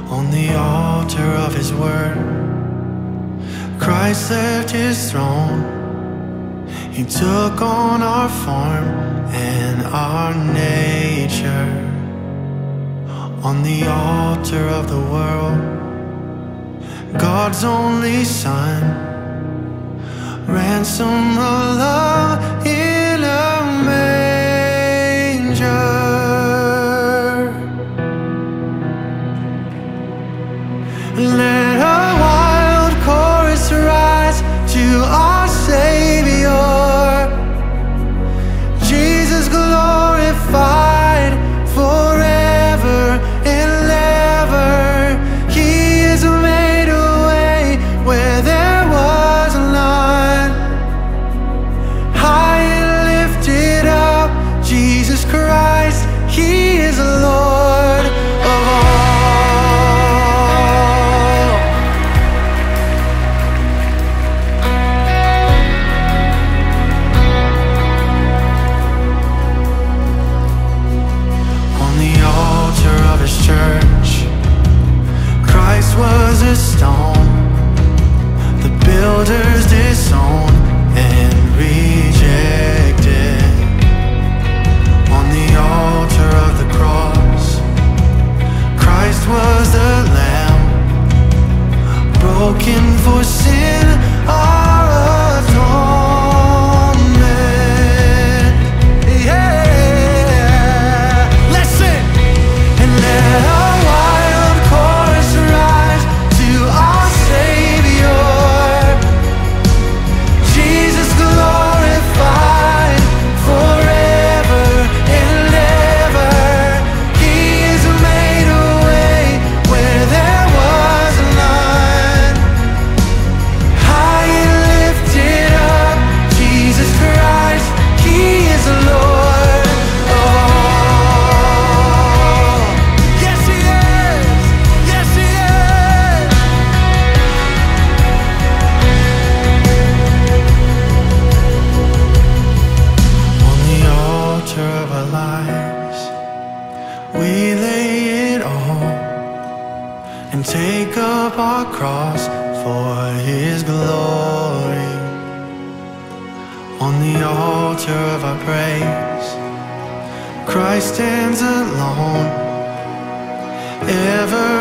On the altar of His word, Christ left His throne. He took on our form and our nature. On the altar of the world, God's only Son, ransom of love in a manger. Let a wild chorus rise to our Savior, Jesus glorified forever and ever. He has made a way where there was none. High and lifted up, Jesus Christ, He is Lord of all. Church, Christ was a stone the builders disowned and rejected. On the altar of the cross, Christ was the Lamb, broken for sin, our atonement. Yeah, let's sing. And let a wild chorus rise to our Savior, Jesus glorified forever and ever. He has made a way where there was none. High and lifted up, Jesus Christ, He is Lord of all. Yes, He is. Yes, He is. On the altar of our lives, we lay it all and take up our cross for His glory. On the altar of our praise, Christ stands alone, ever